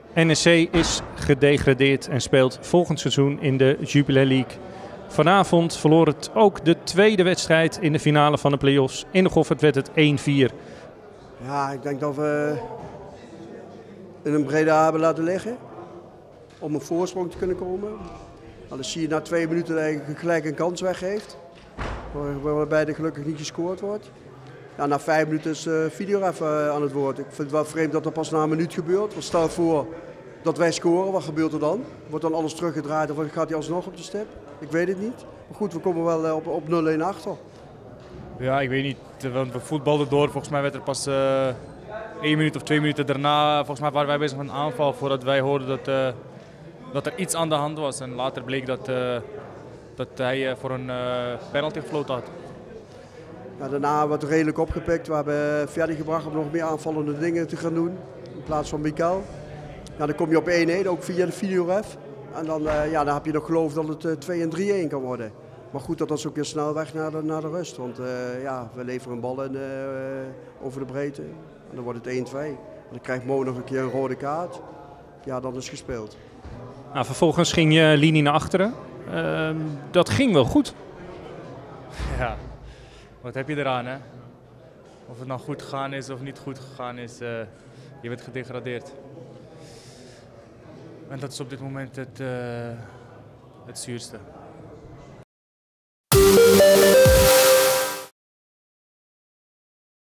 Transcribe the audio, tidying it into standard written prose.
NEC is gedegradeerd en speelt volgend seizoen in de Jupiler League. Vanavond verloor het ook de tweede wedstrijd in de finale van de play-offs. In de Goffert werd het 1-4. Ja, ik denk dat we in een Breda hebben laten liggen om een voorsprong te kunnen komen. Dan zie je na 2 minuten dat hij gelijk een kans weggeeft, waarbij er gelukkig niet gescoord wordt. Ja, na 5 minuten is Videoref aan het woord. Ik vind het wel vreemd dat dat pas na een minuut gebeurt. Want stel voor dat wij scoren, wat gebeurt er dan? Wordt dan alles teruggedraaid of gaat hij alsnog op de stip? Ik weet het niet. Maar goed, we komen wel op 0-1 achter. Ja, ik weet niet. Want we voetbalden door. Volgens mij werd er pas 1 minuut of 2 minuten daarna. Volgens mij waren wij bezig met een aanval voordat wij hoorden dat er iets aan de hand was. En later bleek dat hij voor een penalty gefloten had. Ja, daarna wordt redelijk opgepikt. We hebben Ferdi gebracht om nog meer aanvallende dingen te gaan doen. In plaats van Mikael. Ja, dan kom je op 1-1, ook via de Videoref. En dan, dan heb je nog geloof dat het 2 en 3-1 kan worden. Maar goed, dat is ook weer snel weg naar de rust. Want we leveren een bal over de breedte. En dan wordt het 1-2. Dan krijgt Mo nog een keer een rode kaart. Ja, dan is het gespeeld. Nou, vervolgens ging je linie naar achteren. Dat ging wel goed. Ja, wat heb je eraan, hè? Of het nou goed gegaan is of niet goed gegaan is, je bent gedegradeerd. En dat is op dit moment het zuurste.